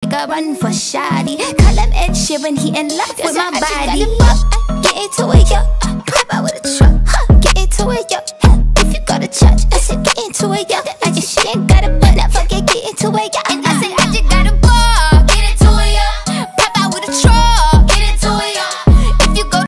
nigga run for shoddy. Call him Ed Sheeran, he in love with my body.